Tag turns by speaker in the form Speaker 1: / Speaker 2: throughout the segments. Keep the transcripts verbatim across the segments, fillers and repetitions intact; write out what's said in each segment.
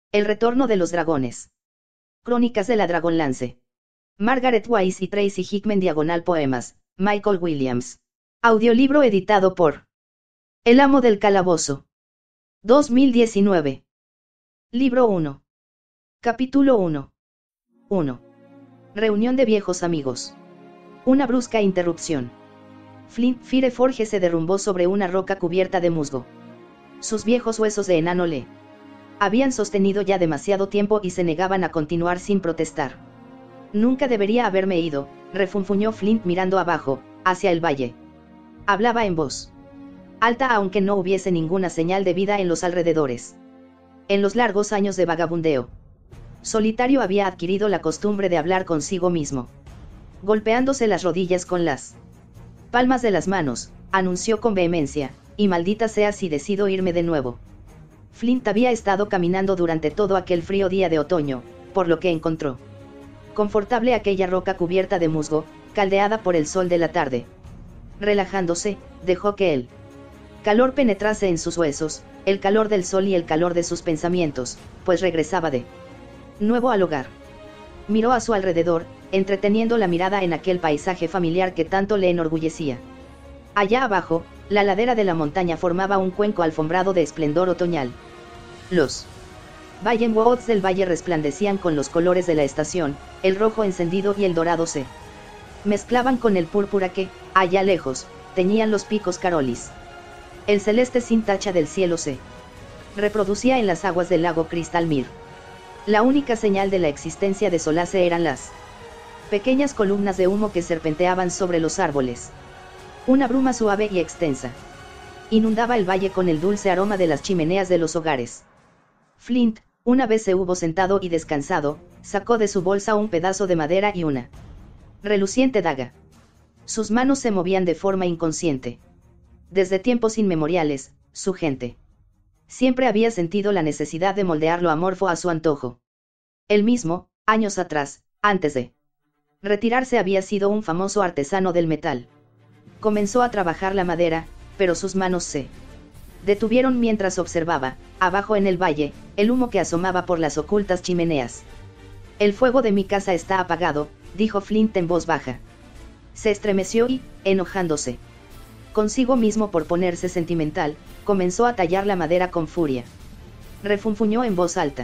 Speaker 1: El retorno de los dragones. Crónicas de la Dragonlance. Margaret Wise y Tracy Hickman diagonal poemas, Michael Williams. Audiolibro editado por El Amo del Calabozo. dos mil diecinueve. Libro uno. Capítulo uno. uno. Reunión de viejos amigos. Una brusca interrupción. Flint Fireforge se derrumbó sobre una roca cubierta de musgo. Sus viejos huesos de enano le habían sostenido ya demasiado tiempo y se negaban a continuar sin protestar. Nunca debería haberme ido, refunfuñó Flint mirando abajo, hacia el valle. Hablaba en voz alta aunque no hubiese ninguna señal de vida en los alrededores. En los largos años de vagabundeo solitario había adquirido la costumbre de hablar consigo mismo. Golpeándose las rodillas con las palmas de las manos, anunció con vehemencia, y maldita sea si decido irme de nuevo. Flint había estado caminando durante todo aquel frío día de otoño, por lo que encontró confortable aquella roca cubierta de musgo, caldeada por el sol de la tarde. Relajándose, dejó que el calor penetrase en sus huesos, el calor del sol y el calor de sus pensamientos, pues regresaba de nuevo al hogar. Miró a su alrededor, entreteniendo la mirada en aquel paisaje familiar que tanto le enorgullecía. Allá abajo, la ladera de la montaña formaba un cuenco alfombrado de esplendor otoñal. Los Woods del valle resplandecían con los colores de la estación, el rojo encendido y el dorado se mezclaban con el púrpura que, allá lejos, teñían los picos Carolis. El celeste sin tacha del cielo se reproducía en las aguas del lago Crystalmere. La única señal de la existencia de Solace eran las pequeñas columnas de humo que serpenteaban sobre los árboles. Una bruma suave y extensa inundaba el valle con el dulce aroma de las chimeneas de los hogares. Flint, una vez se hubo sentado y descansado, sacó de su bolsa un pedazo de madera y una reluciente daga. Sus manos se movían de forma inconsciente. Desde tiempos inmemoriales, su gente siempre había sentido la necesidad de moldear lo amorfo a su antojo. Él mismo, años atrás, antes de retirarse, había sido un famoso artesano del metal. Comenzó a trabajar la madera, pero sus manos se detuvieron mientras observaba, abajo en el valle, el humo que asomaba por las ocultas chimeneas. El fuego de mi casa está apagado, dijo Flint en voz baja. Se estremeció y, enojándose consigo mismo por ponerse sentimental, comenzó a tallar la madera con furia. Refunfuñó en voz alta.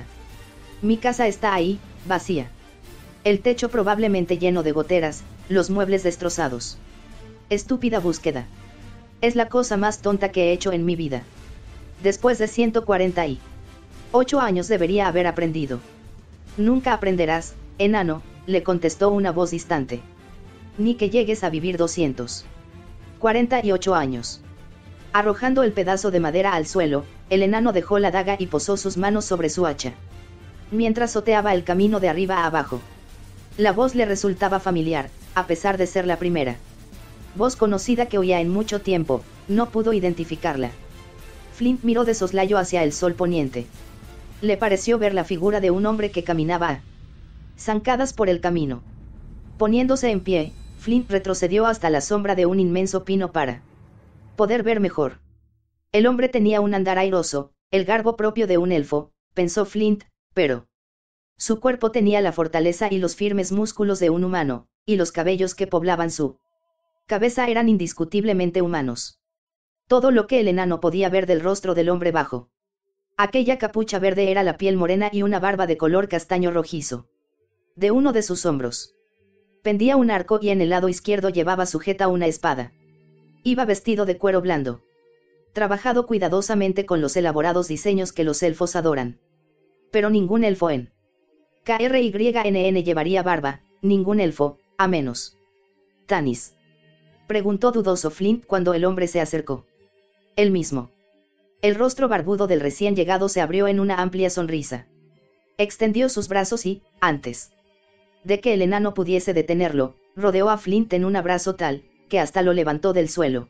Speaker 1: Mi casa está ahí, vacía. El techo probablemente lleno de goteras, los muebles destrozados. Estúpida búsqueda. Es la cosa más tonta que he hecho en mi vida. Después de ciento cuarenta y ocho años debería haber aprendido. Nunca aprenderás, enano, le contestó una voz distante. Ni que llegues a vivir doscientos cuarenta y ocho años. Arrojando el pedazo de madera al suelo, el enano dejó la daga y posó sus manos sobre su hacha, mientras soteaba el camino de arriba a abajo. La voz le resultaba familiar, a pesar de ser la primera voz conocida que oía en mucho tiempo, no pudo identificarla. Flint miró de soslayo hacia el sol poniente. Le pareció ver la figura de un hombre que caminaba a zancadas por el camino. Poniéndose en pie, Flint retrocedió hasta la sombra de un inmenso pino para poder ver mejor. El hombre tenía un andar airoso, el garbo propio de un elfo, pensó Flint, pero su cuerpo tenía la fortaleza y los firmes músculos de un humano, y los cabellos que poblaban su cabeza eran indiscutiblemente humanos. Todo lo que el enano podía ver del rostro del hombre bajo aquella capucha verde era la piel morena y una barba de color castaño rojizo. De uno de sus hombros pendía un arco y en el lado izquierdo llevaba sujeta una espada. Iba vestido de cuero blando, trabajado cuidadosamente con los elaborados diseños que los elfos adoran. Pero ningún elfo en K R Y N N llevaría barba, ningún elfo, a menos. ¿Tanis?, preguntó dudoso Flint cuando el hombre se acercó. Él mismo. El rostro barbudo del recién llegado se abrió en una amplia sonrisa. Extendió sus brazos y, antes de que el enano pudiese detenerlo, rodeó a Flint en un abrazo tal, que hasta lo levantó del suelo.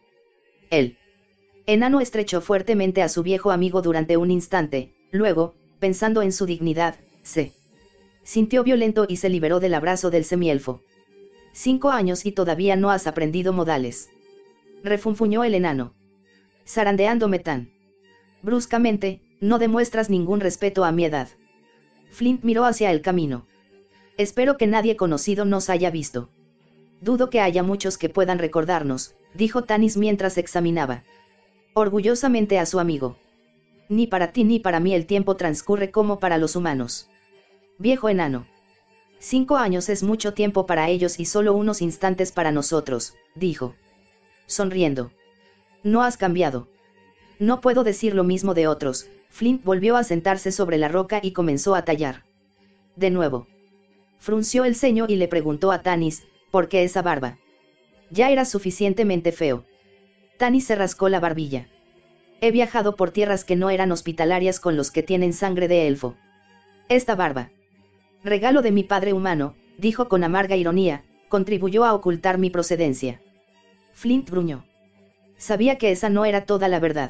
Speaker 1: El enano estrechó fuertemente a su viejo amigo durante un instante, luego, pensando en su dignidad, se sintió violento y se liberó del abrazo del semielfo. Cinco años y todavía no has aprendido modales. Refunfuñó el enano. Zarandeándome tan bruscamente, no demuestras ningún respeto a mi edad. Flint miró hacia el camino. Espero que nadie conocido nos haya visto. Dudo que haya muchos que puedan recordarnos, dijo Tanis mientras examinaba orgullosamente a su amigo. Ni para ti ni para mí el tiempo transcurre como para los humanos. Viejo enano. Cinco años es mucho tiempo para ellos y solo unos instantes para nosotros, dijo, sonriendo. No has cambiado. No puedo decir lo mismo de otros. Flint volvió a sentarse sobre la roca y comenzó a tallar. De nuevo. Frunció el ceño y le preguntó a Tanis, ¿por qué esa barba? Ya era suficientemente feo. Tanis se rascó la barbilla. He viajado por tierras que no eran hospitalarias con los que tienen sangre de elfo. Esta barba, regalo de mi padre humano, dijo con amarga ironía, contribuyó a ocultar mi procedencia. Flint gruñó. Sabía que esa no era toda la verdad.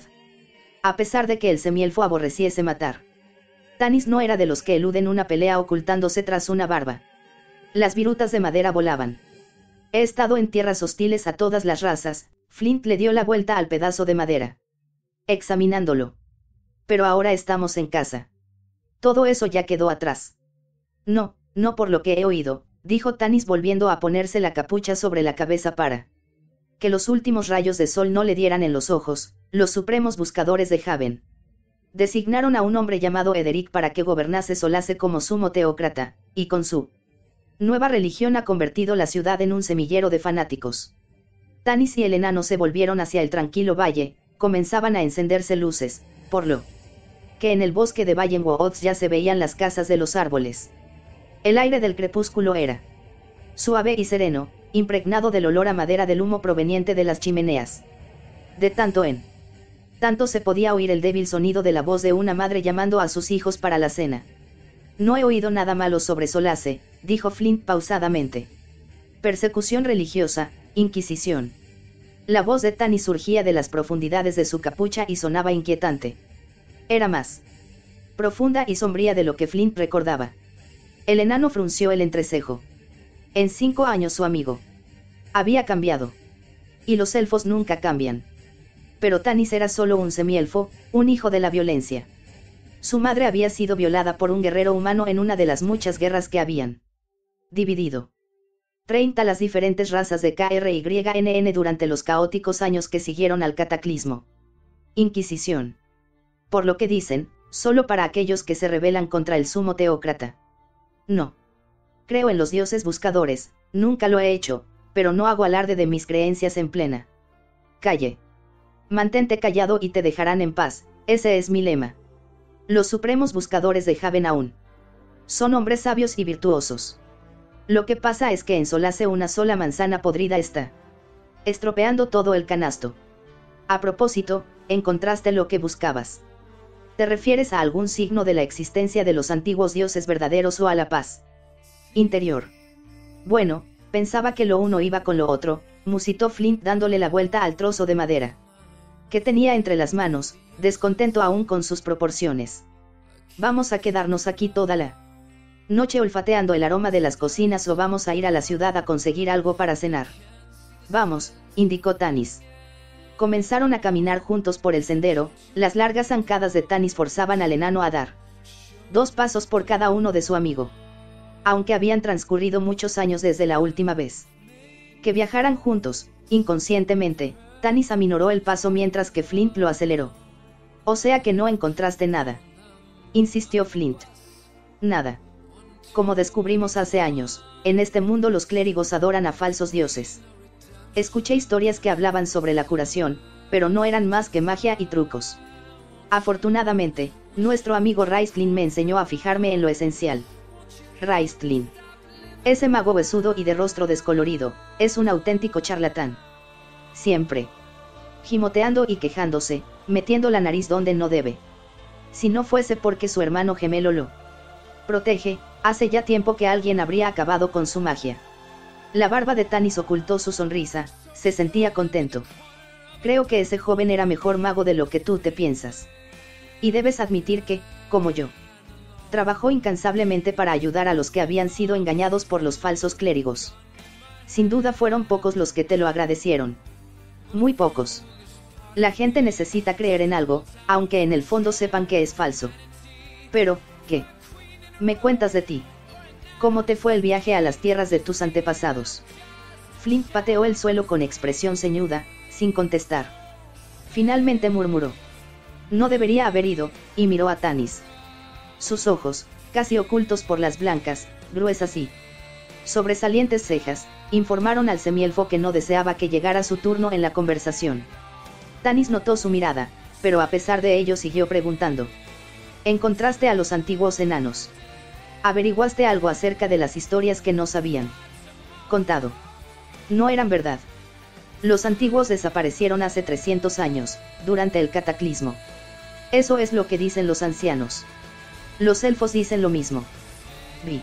Speaker 1: A pesar de que el semielfo aborreciese matar. Tanis no era de los que eluden una pelea ocultándose tras una barba. Las virutas de madera volaban. He estado en tierras hostiles a todas las razas. Flint le dio la vuelta al pedazo de madera. Examinándolo. Pero ahora estamos en casa. Todo eso ya quedó atrás. No, no por lo que he oído, dijo Tanis volviendo a ponerse la capucha sobre la cabeza para que los últimos rayos de sol no le dieran en los ojos. Los supremos buscadores de Haven designaron a un hombre llamado Ederic para que gobernase Solace como sumo teócrata, y con su nueva religión ha convertido la ciudad en un semillero de fanáticos. Tanis y el enano se volvieron hacia el tranquilo valle, comenzaban a encenderse luces, por lo que en el bosque de Vallenwoods ya se veían las casas de los árboles. El aire del crepúsculo era suave y sereno, impregnado del olor a madera del humo proveniente de las chimeneas. De tanto en tanto se podía oír el débil sonido de la voz de una madre llamando a sus hijos para la cena. No he oído nada malo sobre Solace, dijo Flint pausadamente. Persecución religiosa, inquisición. La voz de Tanis surgía de las profundidades de su capucha y sonaba inquietante. Era más profunda y sombría de lo que Flint recordaba. El enano frunció el entrecejo. En cinco años su amigo había cambiado. Y los elfos nunca cambian. Pero Tanis era solo un semielfo, un hijo de la violencia. Su madre había sido violada por un guerrero humano en una de las muchas guerras que habían dividido treinta las diferentes razas de K R Y N N durante los caóticos años que siguieron al cataclismo. Inquisición. Por lo que dicen, solo para aquellos que se rebelan contra el sumo teócrata. No. Creo en los dioses buscadores, nunca lo he hecho, pero no hago alarde de mis creencias en plena calle. Mantente callado y te dejarán en paz, ese es mi lema. Los supremos buscadores de Haven aún son hombres sabios y virtuosos. Lo que pasa es que en Solace una sola manzana podrida está estropeando todo el canasto. A propósito, encontraste lo que buscabas. ¿Te refieres a algún signo de la existencia de los antiguos dioses verdaderos o a la paz interior? Bueno, pensaba que lo uno iba con lo otro, musitó Flint dándole la vuelta al trozo de madera que tenía entre las manos, descontento aún con sus proporciones. ¿Vamos a quedarnos aquí toda la noche olfateando el aroma de las cocinas o vamos a ir a la ciudad a conseguir algo para cenar? Vamos, indicó Tanis. Comenzaron a caminar juntos por el sendero, las largas zancadas de Tanis forzaban al enano a dar dos pasos por cada uno de su amigo. Aunque habían transcurrido muchos años desde la última vez que viajaran juntos, inconscientemente, Tanis aminoró el paso mientras que Flint lo aceleró. O sea que no encontraste nada, insistió Flint. Nada. Como descubrimos hace años, en este mundo los clérigos adoran a falsos dioses. Escuché historias que hablaban sobre la curación, pero no eran más que magia y trucos. Afortunadamente, nuestro amigo Raistlin me enseñó a fijarme en lo esencial. Raistlin. Ese mago besudo y de rostro descolorido, es un auténtico charlatán. Siempre gimoteando y quejándose, metiendo la nariz donde no debe. Si no fuese porque su hermano gemelo lo protege, hace ya tiempo que alguien habría acabado con su magia. La barba de Tanis ocultó su sonrisa, se sentía contento. Creo que ese joven era mejor mago de lo que tú te piensas. Y debes admitir que, como yo, trabajó incansablemente para ayudar a los que habían sido engañados por los falsos clérigos. Sin duda fueron pocos los que te lo agradecieron. Muy pocos. La gente necesita creer en algo, aunque en el fondo sepan que es falso. Pero, ¿qué Me cuentas de ti. ¿Cómo te fue el viaje a las tierras de tus antepasados? Flint pateó el suelo con expresión ceñuda, sin contestar. Finalmente murmuró: no debería haber ido, y miró a Tanis. Sus ojos, casi ocultos por las blancas, gruesas y sobresalientes cejas, informaron al semielfo que no deseaba que llegara su turno en la conversación. Tanis notó su mirada, pero a pesar de ello siguió preguntando: ¿encontraste a los antiguos enanos? ¿Averiguaste algo acerca de las historias que nos habían contado? No eran verdad. Los antiguos desaparecieron hace trescientos años, durante el cataclismo. Eso es lo que dicen los ancianos. Los elfos dicen lo mismo. Vi.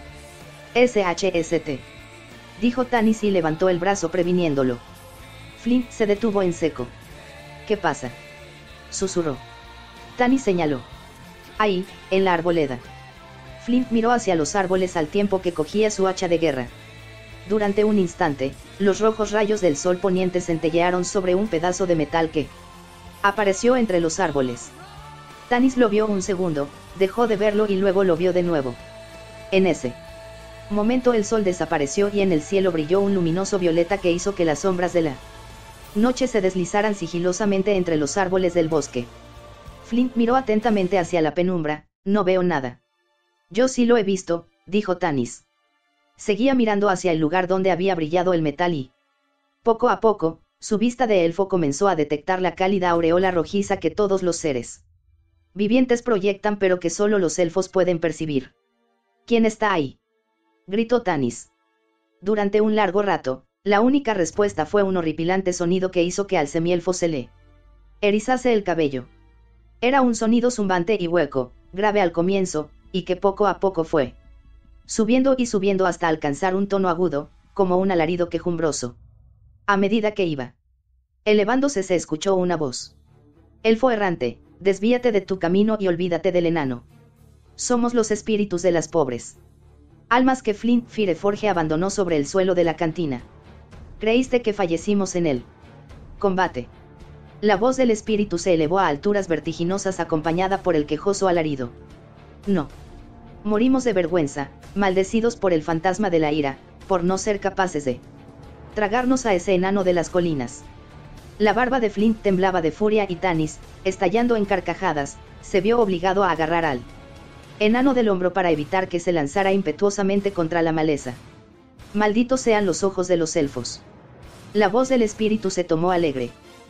Speaker 1: S H S T. Dijo Tanis y levantó el brazo previniéndolo. Flint se detuvo en seco. ¿Qué pasa? Susurró. Tanis señaló. Ahí, en la arboleda. Flint miró hacia los árboles al tiempo que cogía su hacha de guerra. Durante un instante, los rojos rayos del sol poniente centellearon sobre un pedazo de metal que apareció entre los árboles. Tanis lo vio un segundo, dejó de verlo y luego lo vio de nuevo. En ese momento el sol desapareció y en el cielo brilló un luminoso violeta que hizo que las sombras de la noche se deslizaran sigilosamente entre los árboles del bosque. Flint miró atentamente hacia la penumbra. No veo nada. Yo sí lo he visto, dijo Tanis. Seguía mirando hacia el lugar donde había brillado el metal y, poco a poco, su vista de elfo comenzó a detectar la cálida aureola rojiza que todos los seres vivientes proyectan pero que solo los elfos pueden percibir. ¿Quién está ahí?, gritó Tanis. Durante un largo rato, la única respuesta fue un horripilante sonido que hizo que al semielfo se le erizase el cabello. Era un sonido zumbante y hueco, grave al comienzo, y que poco a poco fue subiendo y subiendo hasta alcanzar un tono agudo, como un alarido quejumbroso. A medida que iba elevándose se escuchó una voz. Elfo errante, desvíate de tu camino y olvídate del enano. Somos los espíritus de las pobres almas que Flint Fireforge abandonó sobre el suelo de la cantina. Creíste que fallecimos en el combate. La voz del espíritu se elevó a alturas vertiginosas acompañada por el quejoso alarido. No. Morimos de vergüenza, maldecidos por el fantasma de la ira, por no ser capaces de tragarnos a ese enano de las colinas. La barba de Flint temblaba de furia y Tanis, estallando en carcajadas, se vio obligado a agarrar al enano del hombro para evitar que se lanzara impetuosamente contra la maleza. Malditos sean los ojos de los elfos. La voz del espíritu se tomó alegre.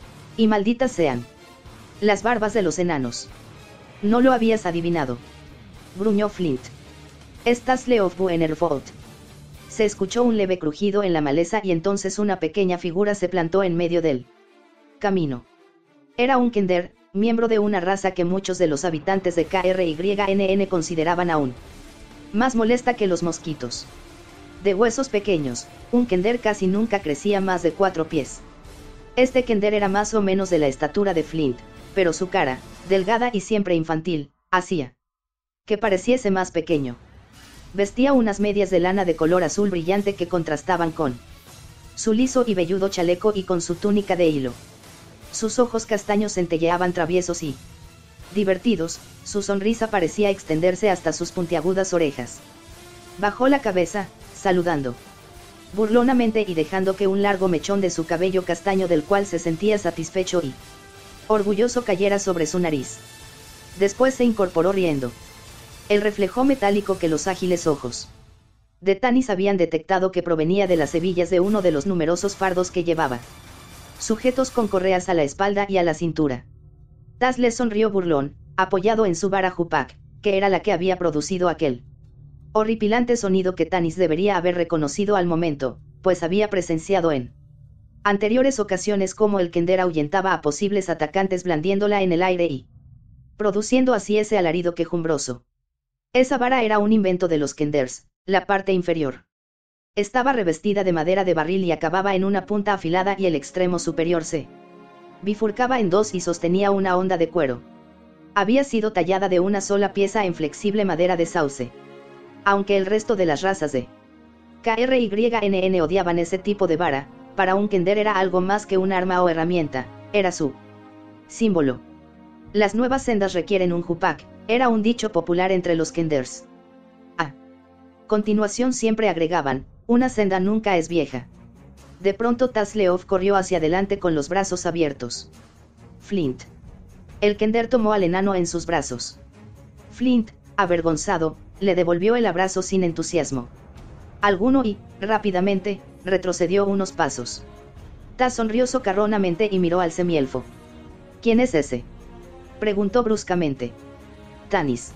Speaker 1: Y malditas sean las barbas de los enanos. No lo habías adivinado, gruñó Flint. Estás Leof Buenervold. Se escuchó un leve crujido en la maleza y entonces una pequeña figura se plantó en medio del camino. Era un Kender, miembro de una raza que muchos de los habitantes de K R Y N N consideraban aún más molesta que los mosquitos. De huesos pequeños, un Kender casi nunca crecía más de cuatro pies. Este Kender era más o menos de la estatura de Flint, pero su cara, delgada y siempre infantil, hacía que pareciese más pequeño. Vestía unas medias de lana de color azul brillante que contrastaban con su liso y velludo chaleco y con su túnica de hilo. Sus ojos castaños centelleaban traviesos y divertidos, su sonrisa parecía extenderse hasta sus puntiagudas orejas. Bajó la cabeza, saludando burlonamente y dejando que un largo mechón de su cabello castaño del cual se sentía satisfecho y orgulloso cayera sobre su nariz. Después se incorporó riendo. El reflejo metálico que los ágiles ojos de Tanis habían detectado que provenía de las hebillas de uno de los numerosos fardos que llevaba, sujetos con correas a la espalda y a la cintura. Tas le sonrió burlón, apoyado en su vara Jupak, que era la que había producido aquel horripilante sonido que Tanis debería haber reconocido al momento, pues había presenciado en anteriores ocasiones cómo el Kender ahuyentaba a posibles atacantes blandiéndola en el aire y produciendo así ese alarido quejumbroso. Esa vara era un invento de los Kenders, la parte inferior estaba revestida de madera de barril y acababa en una punta afilada y el extremo superior se bifurcaba en dos y sostenía una honda de cuero. Había sido tallada de una sola pieza en flexible madera de sauce. Aunque el resto de las razas de K R Y N N odiaban ese tipo de vara, para un Kender era algo más que un arma o herramienta, era su símbolo. Las nuevas sendas requieren un Jupak, era un dicho popular entre los Kenders. continuación siempre agregaban, una senda nunca es vieja. De pronto Tasleov corrió hacia adelante con los brazos abiertos. Flint. El Kender tomó al enano en sus brazos. Flint, avergonzado, le devolvió el abrazo sin entusiasmo alguno y, rápidamente, retrocedió unos pasos. Tas sonrió socarronamente y miró al semielfo. ¿Quién es ese?, preguntó bruscamente. Tanis.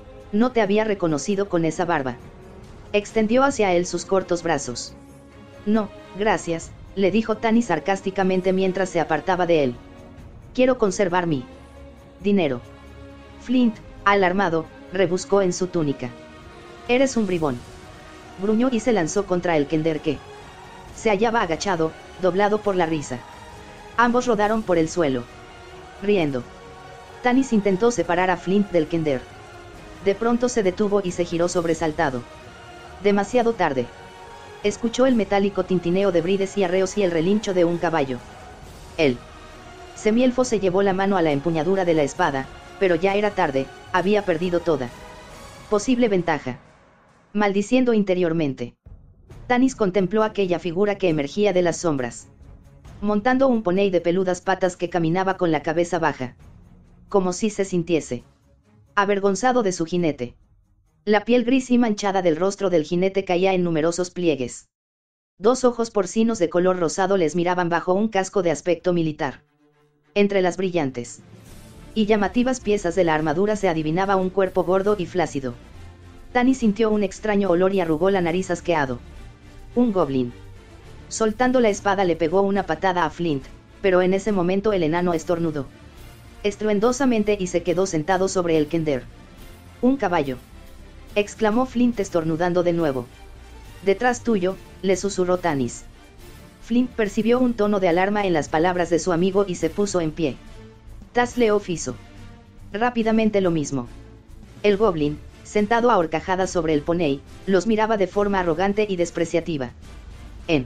Speaker 1: No te había reconocido con esa barba. Extendió hacia él sus cortos brazos. No, gracias, le dijo Tanis sarcásticamente mientras se apartaba de él. Quiero conservar mi dinero. Flint, alarmado, rebuscó en su túnica. Eres un bribón. Gruñó y se lanzó contra el Kender que se hallaba agachado, doblado por la risa. Ambos rodaron por el suelo, riendo. Tanis intentó separar a Flint del Kender. De pronto se detuvo y se giró sobresaltado. Demasiado tarde. Escuchó el metálico tintineo de brides y arreos y el relincho de un caballo. El semielfo se llevó la mano a la empuñadura de la espada, pero ya era tarde, había perdido toda posible ventaja. Maldiciendo interiormente, Tanis contempló aquella figura que emergía de las sombras, montando un poney de peludas patas que caminaba con la cabeza baja, como si se sintiese avergonzado de su jinete. La piel gris y manchada del rostro del jinete caía en numerosos pliegues. Dos ojos porcinos de color rosado les miraban bajo un casco de aspecto militar. Entre las brillantes y llamativas piezas de la armadura se adivinaba un cuerpo gordo y flácido. Tanis sintió un extraño olor y arrugó la nariz asqueado. Un goblin. Soltando la espada le pegó una patada a Flint, pero en ese momento el enano estornudó estruendosamente y se quedó sentado sobre el Kender. Un caballo, exclamó Flint estornudando de nuevo. Detrás tuyo, le susurró Tanis. Flint percibió un tono de alarma en las palabras de su amigo y se puso en pie. Tasleov hizo rápidamente lo mismo. El goblin, sentado a horcajadas sobre el poney, los miraba de forma arrogante y despreciativa. En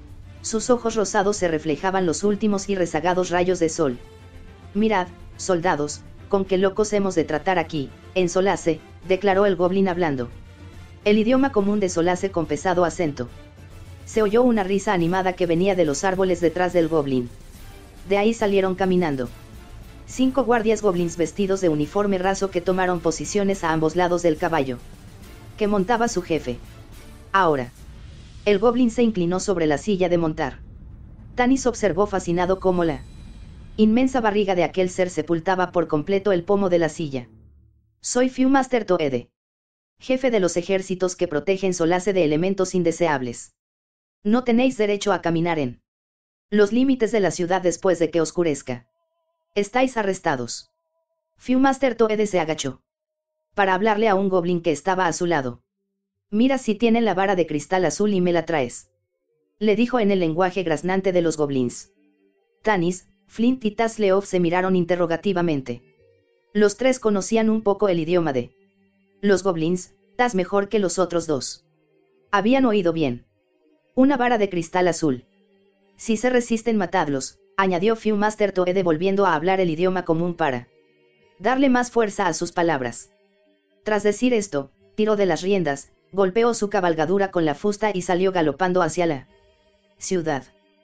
Speaker 1: sus ojos rosados se reflejaban los últimos y rezagados rayos de sol. Mirad, soldados, con qué locos hemos de tratar aquí, en Solace, declaró el goblin hablando el idioma común de Solace con pesado acento. Se oyó una risa animada que venía de los árboles detrás del goblin. De ahí salieron caminando cinco guardias goblins vestidos de uniforme raso que tomaron posiciones a ambos lados del caballo que montaba su jefe. Ahora, el goblin se inclinó sobre la silla de montar. Tanis observó fascinado cómo la inmensa barriga de aquel ser sepultaba por completo el pomo de la silla. Soy Viewmaster Toede, jefe de los ejércitos que protegen Solace de elementos indeseables. No tenéis derecho a caminar en los límites de la ciudad después de que oscurezca. Estáis arrestados. Viewmaster Toede se agachó para hablarle a un goblin que estaba a su lado. Mira si tienen la vara de cristal azul y me la traes, le dijo en el lenguaje graznante de los goblins. Tanis, Flint y Tasleov se miraron interrogativamente. Los tres conocían un poco el idioma de los goblins, Tas mejor que los otros dos. Habían oído bien. Una vara de cristal azul. Si se resisten, matadlos, añadió Viewmaster Toede volviendo a hablar el idioma común para darle más fuerza a sus palabras. Tras decir esto, tiró de las riendas, golpeó su cabalgadura con la fusta y salió galopando hacia la ciudad.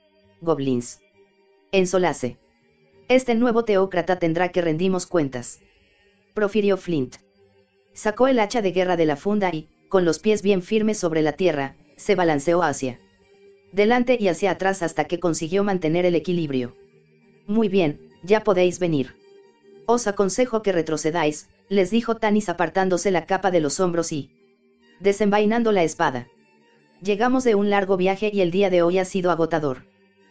Speaker 1: Goblins. En Solace. Este nuevo teócrata tendrá que rendimos cuentas, profirió Flint. Sacó el hacha de guerra de la funda y, con los pies bien firmes sobre la tierra, se balanceó hacia delante y hacia atrás hasta que consiguió mantener el equilibrio. Muy bien, ya podéis venir. Os aconsejo que retrocedáis, les dijo Tanis apartándose la capa de los hombros y desenvainando la espada. Llegamos de un largo viaje y el día de hoy ha sido agotador.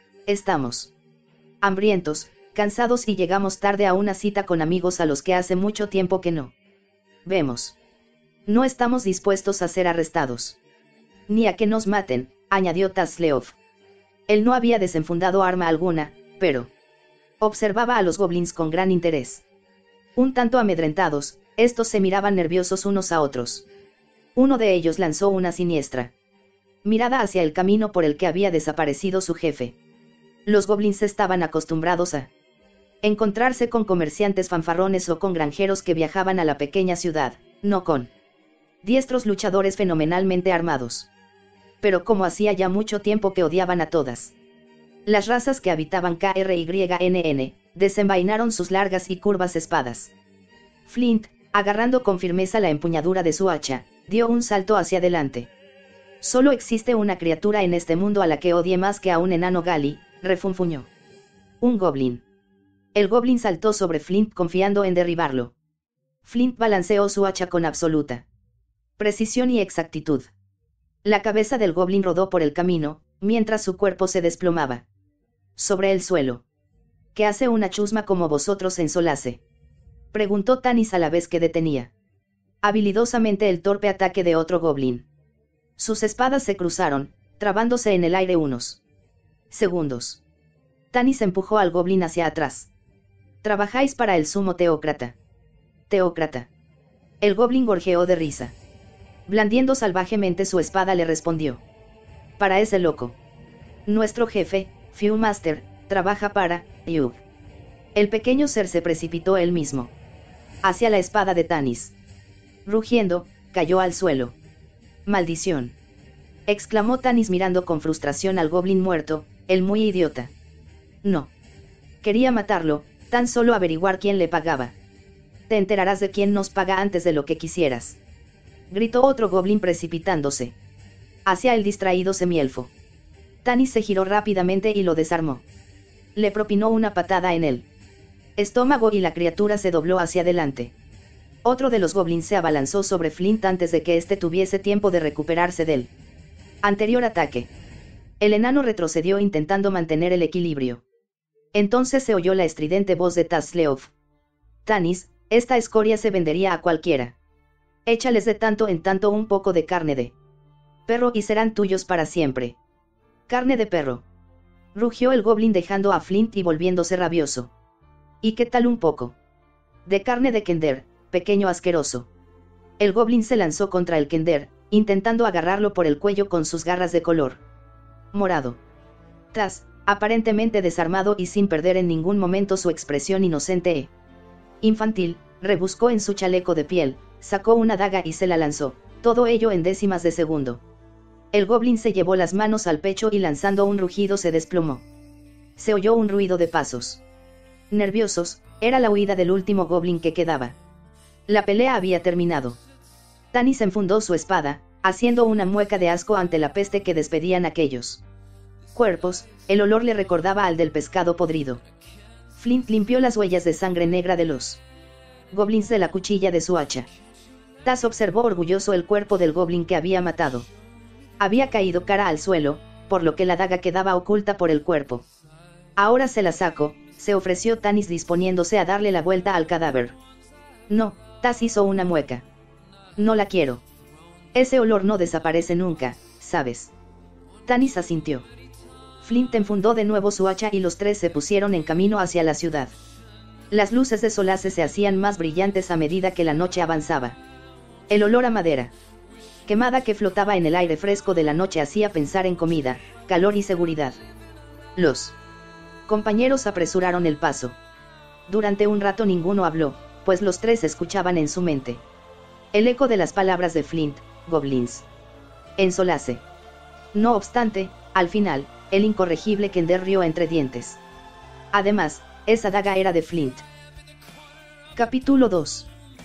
Speaker 1: Estamos hambrientos, cansados y llegamos tarde a una cita con amigos a los que hace mucho tiempo que no vemos. No estamos dispuestos a ser arrestados, ni a que nos maten, añadió Tasleov. Él no había desenfundado arma alguna, pero observaba a los goblins con gran interés. Un tanto amedrentados, estos se miraban nerviosos unos a otros. Uno de ellos lanzó una siniestra mirada hacia el camino por el que había desaparecido su jefe. Los goblins estaban acostumbrados a encontrarse con comerciantes fanfarrones o con granjeros que viajaban a la pequeña ciudad, no con diestros luchadores fenomenalmente armados. Pero como hacía ya mucho tiempo que odiaban a todas las razas que habitaban K R Y N N, desenvainaron sus largas y curvas espadas. Flint, agarrando con firmeza la empuñadura de su hacha, dio un salto hacia adelante. Solo existe una criatura en este mundo a la que odie más que a un enano gali, refunfuñó. Un goblin. El goblin saltó sobre Flint confiando en derribarlo. Flint balanceó su hacha con absoluta precisión y exactitud. La cabeza del goblin rodó por el camino, mientras su cuerpo se desplomaba sobre el suelo. ¿Qué hace una chusma como vosotros en Solace?, preguntó Tanis a la vez que detenía habilidosamente el torpe ataque de otro goblin. Sus espadas se cruzaron, trabándose en el aire unos segundos. Tanis empujó al goblin hacia atrás. «Trabajáis para el sumo teócrata». «Teócrata». El goblin gorjeó de risa. Blandiendo salvajemente su espada le respondió: «Para ese loco. Nuestro jefe, Viewmaster, trabaja para Yug». El pequeño ser se precipitó él mismo hacia la espada de Tanis. Rugiendo, cayó al suelo. «Maldición», exclamó Tanis mirando con frustración al goblin muerto, el muy idiota. No quería matarlo, tan solo averiguar quién le pagaba. «Te enterarás de quién nos paga antes de lo que quisieras», gritó otro goblin precipitándose hacia el distraído semielfo. Tanis se giró rápidamente y lo desarmó. Le propinó una patada en el estómago y la criatura se dobló hacia adelante. Otro de los goblins se abalanzó sobre Flint antes de que éste tuviese tiempo de recuperarse del anterior ataque. El enano retrocedió intentando mantener el equilibrio. Entonces se oyó la estridente voz de Tasleov. «Tanis, esta escoria se vendería a cualquiera. Échales de tanto en tanto un poco de carne de perro y serán tuyos para siempre». «Carne de perro», rugió el goblin dejando a Flint y volviéndose rabioso. «¿Y qué tal un poco de carne de Kender, pequeño asqueroso?» El goblin se lanzó contra el Kender, intentando agarrarlo por el cuello con sus garras de color morado. Tas, aparentemente desarmado y sin perder en ningún momento su expresión inocente e infantil, rebuscó en su chaleco de piel, sacó una daga y se la lanzó, todo ello en décimas de segundo. El goblin se llevó las manos al pecho y lanzando un rugido se desplomó. Se oyó un ruido de pasos nerviosos, era la huida del último goblin que quedaba. La pelea había terminado. Tanis enfundó su espada, haciendo una mueca de asco ante la peste que despedían aquellos cuerpos. El olor le recordaba al del pescado podrido. Flint limpió las huellas de sangre negra de los goblins de la cuchilla de su hacha. Tas observó orgulloso el cuerpo del goblin que había matado. Había caído cara al suelo, por lo que la daga quedaba oculta por el cuerpo. «Ahora se la saco», se ofreció Tanis disponiéndose a darle la vuelta al cadáver. «No», Tas hizo una mueca. «No la quiero. Ese olor no desaparece nunca, ¿sabes?». Tanis asintió. Flint enfundó de nuevo su hacha y los tres se pusieron en camino hacia la ciudad. Las luces de Solace se hacían más brillantes a medida que la noche avanzaba. El olor a madera quemada que flotaba en el aire fresco de la noche hacía pensar en comida, calor y seguridad. Los compañeros apresuraron el paso. Durante un rato ninguno habló, pues los tres escuchaban en su mente el eco de las palabras de Flint: goblins en Solace. No obstante, al final, el incorregible Kender rió entre dientes. Además, esa daga era de Flint. Capítulo dos.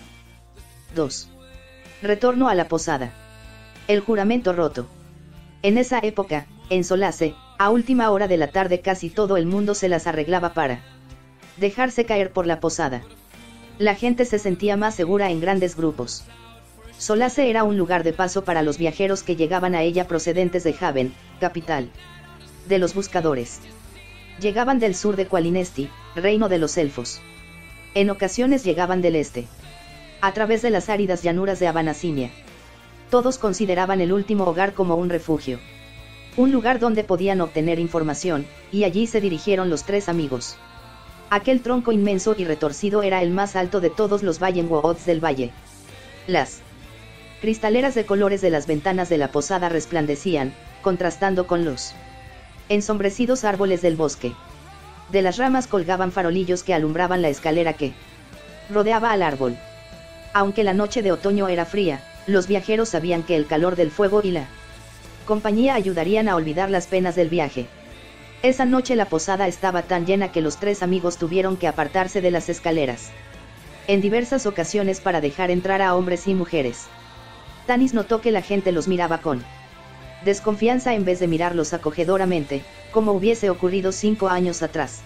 Speaker 1: dos. Retorno a la posada. El juramento roto. En esa época, en Solace, a última hora de la tarde casi todo el mundo se las arreglaba para dejarse caer por la posada. La gente se sentía más segura en grandes grupos. Solace era un lugar de paso para los viajeros que llegaban a ella procedentes de Haven, capital de los buscadores. Llegaban del sur de Qualinesti, reino de los elfos. En ocasiones llegaban del este, a través de las áridas llanuras de Abanasinia. Todos consideraban el último hogar como un refugio, un lugar donde podían obtener información, y allí se dirigieron los tres amigos. Aquel tronco inmenso y retorcido era el más alto de todos los Vallenwoods del valle. Las cristaleras de colores de las ventanas de la posada resplandecían, contrastando con los ensombrecidos árboles del bosque. De las ramas colgaban farolillos que alumbraban la escalera que rodeaba al árbol. Aunque la noche de otoño era fría, Los viajeros sabían que el calor del fuego y la compañía ayudarían a olvidar las penas del viaje. Esa noche la posada estaba tan llena que los tres amigos tuvieron que apartarse de las escaleras en diversas ocasiones para dejar entrar a hombres y mujeres. Tanis notó que la gente los miraba con desconfianza en vez de mirarlos acogedoramente, como hubiese ocurrido cinco años atrás.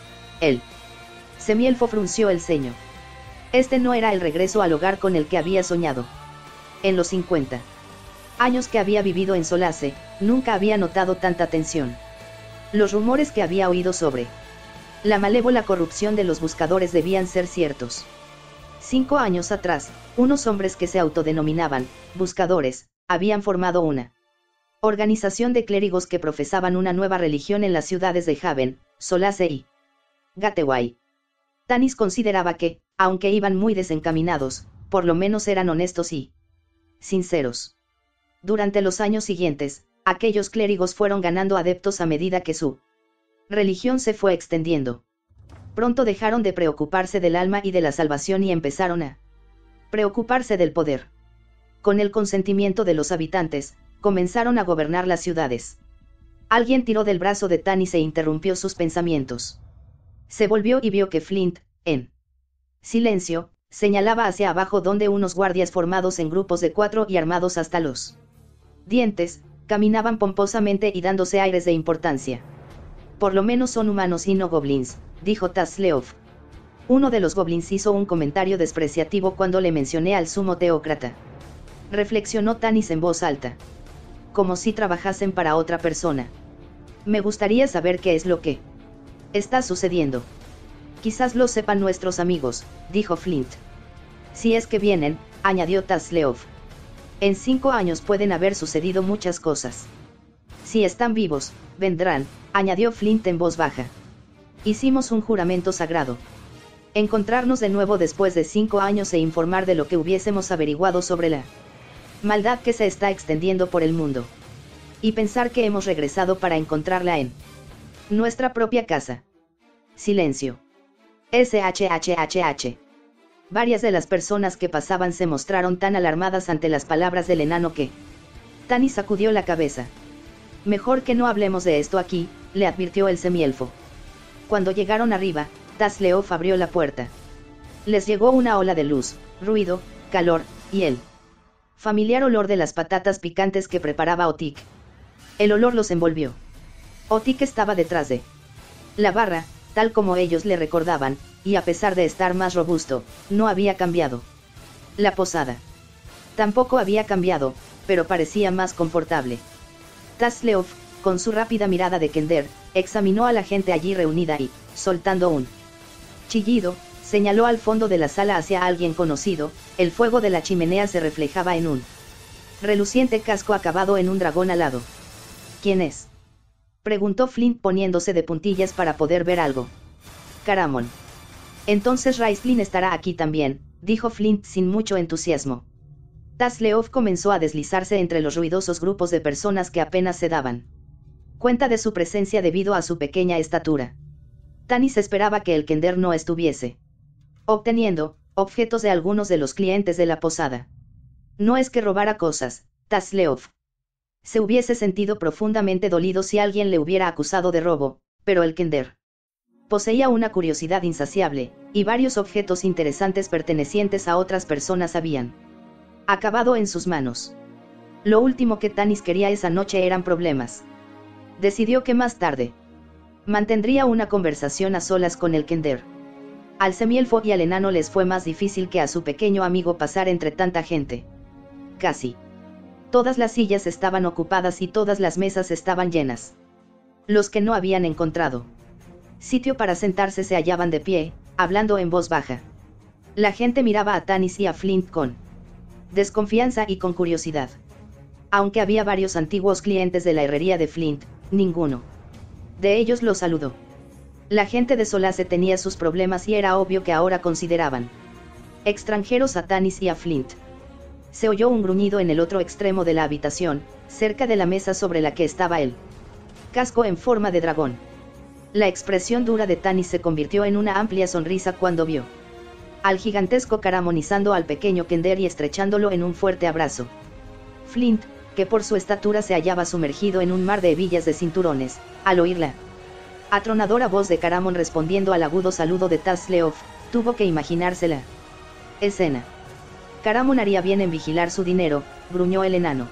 Speaker 1: El semielfo frunció el ceño. Este no era el regreso al hogar con el que había soñado. En los cincuenta años que había vivido en Solace, nunca había notado tanta tensión. Los rumores que había oído sobre la malévola corrupción de los buscadores debían ser ciertos. Cinco años atrás, unos hombres que se autodenominaban buscadores habían formado una organización de clérigos que profesaban una nueva religión en las ciudades de Haven, Solace y Gateway. Tanis consideraba que, aunque iban muy desencaminados, por lo menos eran honestos y sinceros. Durante los años siguientes, aquellos clérigos fueron ganando adeptos a medida que su religión se fue extendiendo. Pronto dejaron de preocuparse del alma y de la salvación y empezaron a preocuparse del poder. Con el consentimiento de los habitantes, comenzaron a gobernar las ciudades. Alguien tiró del brazo de Tanis e interrumpió sus pensamientos. Se volvió y vio que Flint, en silencio, señalaba hacia abajo donde unos guardias formados en grupos de cuatro y armados hasta los dientes, caminaban pomposamente y dándose aires de importancia. Por lo menos son humanos y no goblins, dijo Tasleov. Uno de los goblins hizo un comentario despreciativo cuando le mencioné al sumo teócrata. Reflexionó Tanis en voz alta. Como si trabajasen para otra persona. Me gustaría saber qué es lo que está sucediendo. Quizás lo sepan nuestros amigos, dijo Flint. Si es que vienen, añadió Tasleov. En cinco años pueden haber sucedido muchas cosas. Si están vivos, vendrán, añadió Flint en voz baja. Hicimos un juramento sagrado. Encontrarnos de nuevo después de cinco años e informar de lo que hubiésemos averiguado sobre la maldad que se está extendiendo por el mundo. Y pensar que hemos regresado para encontrarla en nuestra propia casa. Silencio. Shhhh. Varias de las personas que pasaban se mostraron tan alarmadas ante las palabras del enano que Tanis sacudió la cabeza. Mejor que no hablemos de esto aquí, le advirtió el semielfo. Cuando llegaron arriba, Tasleov abrió la puerta. Les llegó una ola de luz, ruido, calor, y el familiar olor de las patatas picantes que preparaba Otik. El olor los envolvió. Otik estaba detrás de la barra, tal como ellos le recordaban, y a pesar de estar más robusto, no había cambiado. La posada tampoco había cambiado, pero parecía más confortable. Tasleov, con su rápida mirada de Kender, examinó a la gente allí reunida y, soltando un chillido, señaló al fondo de la sala hacia alguien conocido. El fuego de la chimenea se reflejaba en un reluciente casco acabado en un dragón alado. ¿Quién es?, preguntó Flint poniéndose de puntillas para poder ver algo. Caramon. Entonces Raistlin estará aquí también, dijo Flint sin mucho entusiasmo. Tasleov comenzó a deslizarse entre los ruidosos grupos de personas que apenas se daban cuenta de su presencia debido a su pequeña estatura. Tanis esperaba que el Kender no estuviese obteniendo objetos de algunos de los clientes de la posada. No es que robara cosas, Tasleov. Se hubiese sentido profundamente dolido si alguien le hubiera acusado de robo, pero el Kender poseía una curiosidad insaciable, y varios objetos interesantes pertenecientes a otras personas habían acabado en sus manos. Lo último que Tanis quería esa noche eran problemas. Decidió que más tarde mantendría una conversación a solas con el Kender. Al semielfo y al enano les fue más difícil que a su pequeño amigo pasar entre tanta gente. Casi todas las sillas estaban ocupadas y todas las mesas estaban llenas. Los que no habían encontrado sitio para sentarse se hallaban de pie, hablando en voz baja. La gente miraba a Tanis y a Flint con desconfianza y con curiosidad. Aunque había varios antiguos clientes de la herrería de Flint, ninguno de ellos lo saludó. La gente de Solace tenía sus problemas y era obvio que ahora consideraban extranjeros a Tanis y a Flint. Se oyó un gruñido en el otro extremo de la habitación, cerca de la mesa sobre la que estaba el casco en forma de dragón. La expresión dura de Tanis se convirtió en una amplia sonrisa cuando vio al gigantesco caramonizando al pequeño Kender y estrechándolo en un fuerte abrazo. Flint, que por su estatura se hallaba sumergido en un mar de hebillas de cinturones, al oír la atronadora voz de Caramon respondiendo al agudo saludo de Tasleof, tuvo que imaginarse la escena. Caramon haría bien en vigilar su dinero, gruñó el enano.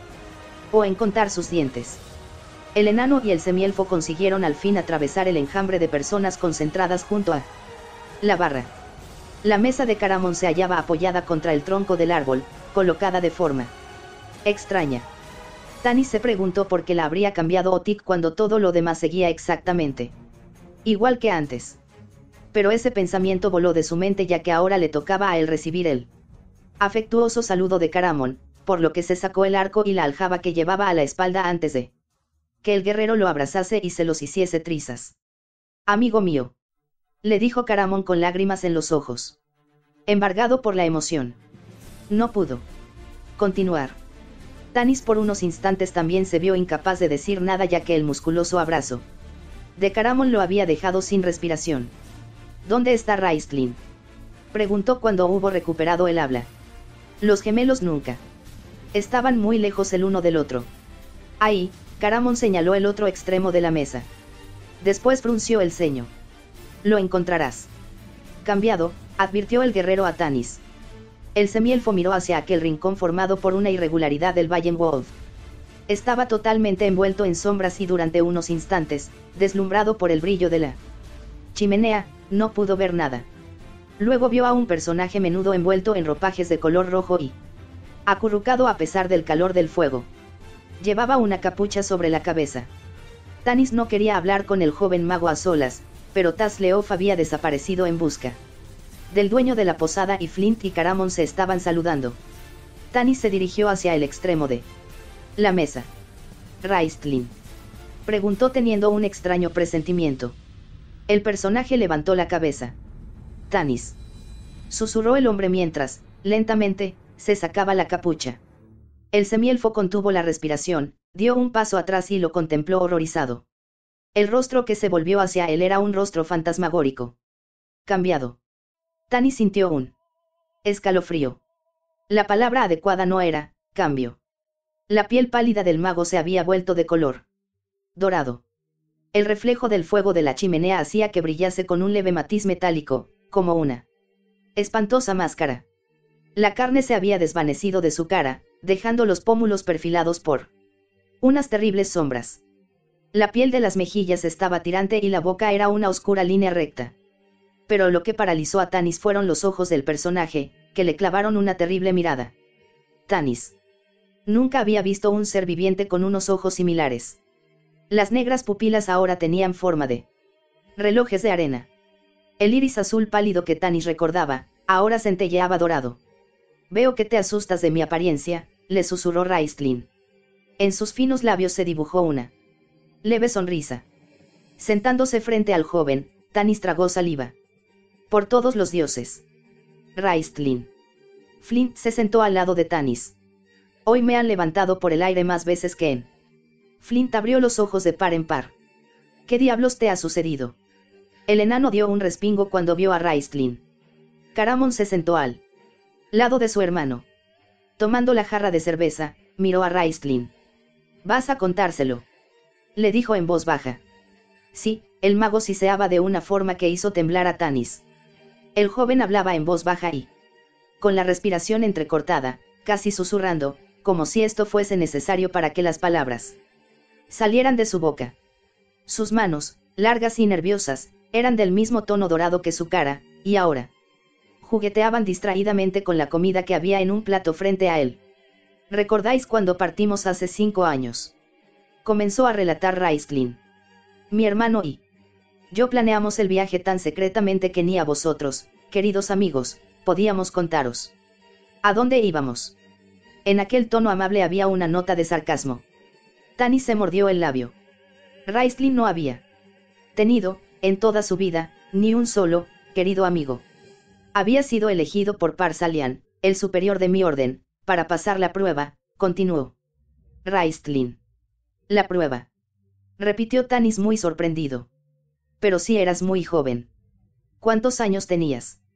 Speaker 1: O en contar sus dientes. El enano y el semielfo consiguieron al fin atravesar el enjambre de personas concentradas junto a la barra. La mesa de Caramon se hallaba apoyada contra el tronco del árbol, colocada de forma extraña. Tanis se preguntó por qué la habría cambiado Otik cuando todo lo demás seguía exactamente igual que antes. Pero ese pensamiento voló de su mente ya que ahora le tocaba a él recibir el afectuoso saludo de Caramon, por lo que se sacó el arco y la aljaba que llevaba a la espalda antes de que el guerrero lo abrazase y se los hiciese trizas. Amigo mío, le dijo Caramon con lágrimas en los ojos. Embargado por la emoción. No pudo continuar. Tanis por unos instantes también se vio incapaz de decir nada ya que el musculoso abrazo de Caramon lo había dejado sin respiración. ¿Dónde está Raistlin?, preguntó cuando hubo recuperado el habla. Los gemelos nunca estaban muy lejos el uno del otro. Ahí, Caramon señaló el otro extremo de la mesa. Después frunció el ceño. Lo encontrarás cambiado, advirtió el guerrero a Tanis. El semielfo miró hacia aquel rincón formado por una irregularidad del Vallenwolf. Estaba totalmente envuelto en sombras y durante unos instantes, deslumbrado por el brillo de la chimenea, no pudo ver nada. Luego vio a un personaje menudo envuelto en ropajes de color rojo y acurrucado a pesar del calor del fuego. Llevaba una capucha sobre la cabeza. Tanis no quería hablar con el joven mago a solas, pero Tasleof había desaparecido en busca del dueño de la posada y Flint y Caramon se estaban saludando. Tanis se dirigió hacia el extremo de la mesa. ¿Raistlin?, preguntó teniendo un extraño presentimiento. El personaje levantó la cabeza. Tanis, susurró el hombre mientras, lentamente, se sacaba la capucha. El semielfo contuvo la respiración, dio un paso atrás y lo contempló horrorizado. El rostro que se volvió hacia él era un rostro fantasmagórico. Cambiado. Tanis sintió un escalofrío. La palabra adecuada no era cambio. La piel pálida del mago se había vuelto de color dorado. El reflejo del fuego de la chimenea hacía que brillase con un leve matiz metálico, como una espantosa máscara. La carne se había desvanecido de su cara, dejando los pómulos perfilados por unas terribles sombras. La piel de las mejillas estaba tirante y la boca era una oscura línea recta. Pero lo que paralizó a Tanis fueron los ojos del personaje, que le clavaron una terrible mirada. Tanis nunca había visto un ser viviente con unos ojos similares. Las negras pupilas ahora tenían forma de relojes de arena. El iris azul pálido que Tanis recordaba, ahora centelleaba dorado. Veo que te asustas de mi apariencia, le susurró Raistlin. En sus finos labios se dibujó una leve sonrisa. Sentándose frente al joven, Tanis tragó saliva. Por todos los dioses. Raistlin. Flint se sentó al lado de Tanis. Hoy me han levantado por el aire más veces que en. Flint abrió los ojos de par en par. ¿Qué diablos te ha sucedido? El enano dio un respingo cuando vio a Raistlin. Caramon se sentó al lado de su hermano. Tomando la jarra de cerveza, miró a Raistlin. ¿Vas a contárselo?, le dijo en voz baja. Sí, el mago siseaba de una forma que hizo temblar a Tanis. El joven hablaba en voz baja y con la respiración entrecortada, casi susurrando, como si esto fuese necesario para que las palabras salieran de su boca. Sus manos, largas y nerviosas, eran del mismo tono dorado que su cara, y ahora jugueteaban distraídamente con la comida que había en un plato frente a él. ¿Recordáis cuando partimos hace cinco años? Comenzó a relatar Raistlin. Mi hermano y yo planeamos el viaje tan secretamente que ni a vosotros, queridos amigos, podíamos contaros. ¿A dónde íbamos? En aquel tono amable había una nota de sarcasmo. Tanis se mordió el labio. Raistlin no había tenido, en toda su vida, ni un solo, querido amigo. Había sido elegido por Par-Salian, el superior de mi orden, para pasar la prueba, continuó Raistlin. La prueba, repitió Tanis muy sorprendido. Pero si eras muy joven. ¿Cuántos años tenías?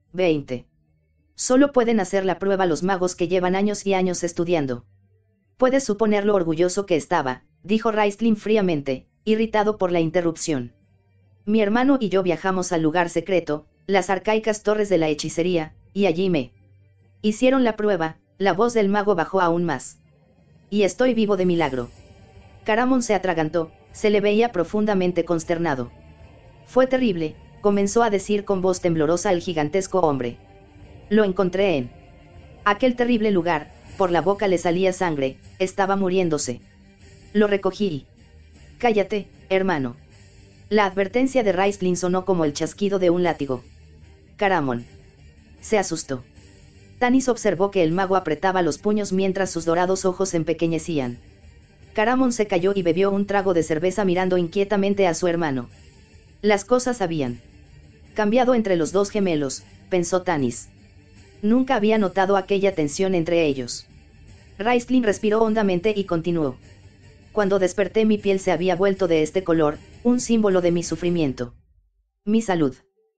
Speaker 1: veinte. Solo pueden hacer la prueba los magos que llevan años y años estudiando. Puedes suponer lo orgulloso que estaba, dijo Raistlin fríamente, irritado por la interrupción. Mi hermano y yo viajamos al lugar secreto, las arcaicas torres de la hechicería, y allí me hicieron la prueba. La voz del mago bajó aún más. Y estoy vivo de milagro. Caramon se atragantó, se le veía profundamente consternado. Fue terrible, comenzó a decir con voz temblorosa el gigantesco hombre. Lo encontré en aquel terrible lugar, por la boca le salía sangre, estaba muriéndose. Lo recogí y... Cállate, hermano. La advertencia de Raistlin sonó como el chasquido de un látigo. Caramon se asustó. Tanis observó que el mago apretaba los puños mientras sus dorados ojos se empequeñecían. Caramon se calló y bebió un trago de cerveza mirando inquietamente a su hermano. Las cosas habían cambiado entre los dos gemelos, pensó Tanis. Nunca había notado aquella tensión entre ellos. Raistlin respiró hondamente y continuó. Cuando desperté mi piel se había vuelto de este color, un símbolo de mi sufrimiento. Mi salud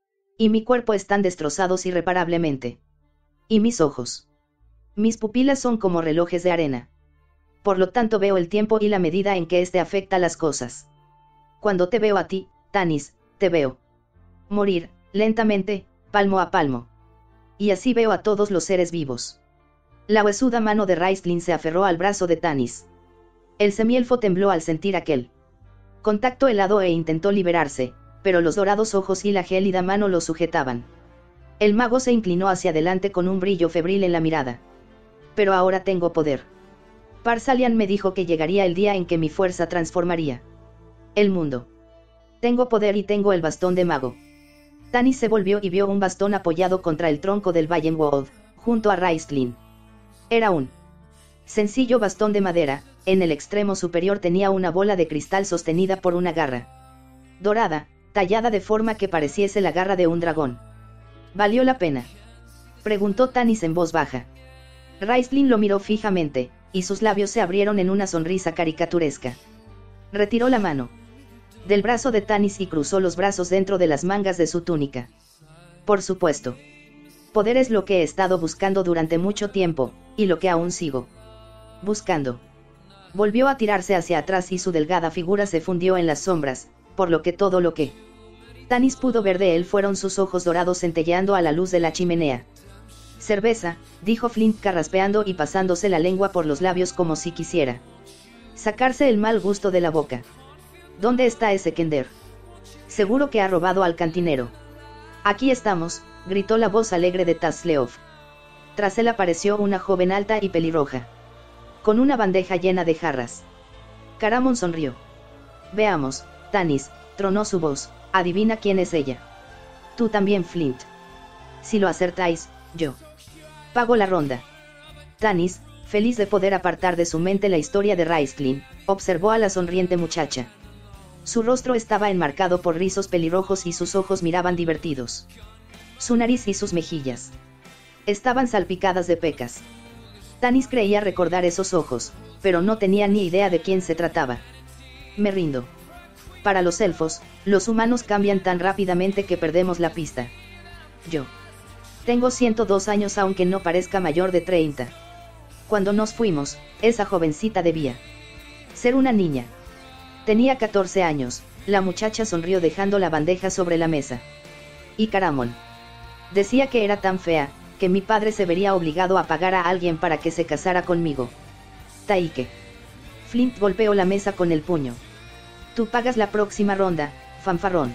Speaker 1: y mi cuerpo están destrozados irreparablemente. Y mis ojos. Mis pupilas son como relojes de arena. Por lo tanto veo el tiempo y la medida en que éste afecta las cosas. Cuando te veo a ti, Tanis, te veo morir, lentamente, palmo a palmo. Y así veo a todos los seres vivos. La huesuda mano de Raistlin se aferró al brazo de Tanis. El semielfo tembló al sentir aquel contacto helado e intentó liberarse, pero los dorados ojos y la gélida mano lo sujetaban. El mago se inclinó hacia adelante con un brillo febril en la mirada. Pero ahora tengo poder. Par-Salian me dijo que llegaría el día en que mi fuerza transformaría el mundo. Tengo poder y tengo el bastón de mago. Tanis se volvió y vio un bastón apoyado contra el tronco del Vallenwold, junto a Raistlin. Era un sencillo bastón de madera, en el extremo superior tenía una bola de cristal sostenida por una garra dorada, tallada de forma que pareciese la garra de un dragón. ¿Valió la pena?, preguntó Tanis en voz baja. Raistlin lo miró fijamente, y sus labios se abrieron en una sonrisa caricaturesca. Retiró la mano del brazo de Tanis y cruzó los brazos dentro de las mangas de su túnica. Por supuesto. Poder es lo que he estado buscando durante mucho tiempo, y lo que aún sigo buscando. Volvió a tirarse hacia atrás y su delgada figura se fundió en las sombras, por lo que todo lo que Tanis pudo ver de él fueron sus ojos dorados centelleando a la luz de la chimenea. Cerveza, dijo Flint carraspeando y pasándose la lengua por los labios como si quisiera sacarse el mal gusto de la boca. ¿Dónde está ese Kender? Seguro que ha robado al cantinero. Aquí estamos, gritó la voz alegre de Tasleov. Tras él apareció una joven alta y pelirroja, con una bandeja llena de jarras. Caramon sonrió. Veamos, Tanis, tronó su voz, adivina quién es ella. Tú también, Flint. Si lo acertáis, yo pago la ronda. Tanis, feliz de poder apartar de su mente la historia de Raistlin, observó a la sonriente muchacha. Su rostro estaba enmarcado por rizos pelirrojos y sus ojos miraban divertidos. Su nariz y sus mejillas estaban salpicadas de pecas. Tanis creía recordar esos ojos, pero no tenía ni idea de quién se trataba. Me rindo. Para los elfos, los humanos cambian tan rápidamente que perdemos la pista. Yo tengo ciento dos años aunque no parezca mayor de treinta. Cuando nos fuimos, esa jovencita debía ser una niña. Tenía catorce años, la muchacha sonrió dejando la bandeja sobre la mesa. Y Caramon decía que era tan fea, que mi padre se vería obligado a pagar a alguien para que se casara conmigo. Taike. Flint golpeó la mesa con el puño. Tú pagas la próxima ronda, fanfarrón.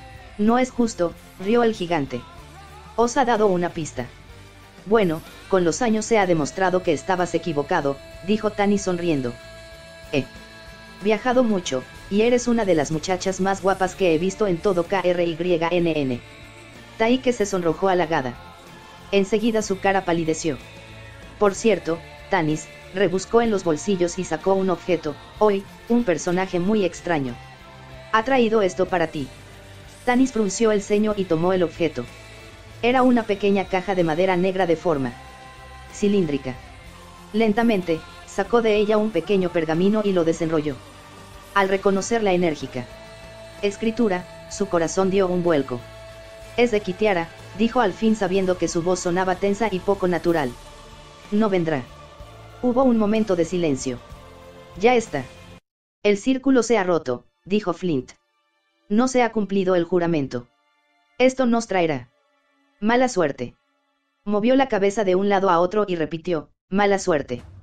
Speaker 1: No es justo, rió el gigante. Os ha dado una pista. Bueno, con los años se ha demostrado que estabas equivocado, dijo Tanis sonriendo. He viajado mucho, y eres una de las muchachas más guapas que he visto en todo K R Y N N. Taike se sonrojó halagada. Enseguida su cara palideció. Por cierto, Tanis, rebuscó en los bolsillos y sacó un objeto, hoy, un personaje muy extraño. Ha traído esto para ti. Tanis frunció el ceño y tomó el objeto. Era una pequeña caja de madera negra de forma cilíndrica. Lentamente, sacó de ella un pequeño pergamino y lo desenrolló. Al reconocer la enérgica escritura, su corazón dio un vuelco. Es de Kitiara, dijo al fin sabiendo que su voz sonaba tensa y poco natural. No vendrá. Hubo un momento de silencio. Ya está. El círculo se ha roto, dijo Flint. No se ha cumplido el juramento. Esto nos traerá mala suerte. Movió la cabeza de un lado a otro y repitió, mala suerte.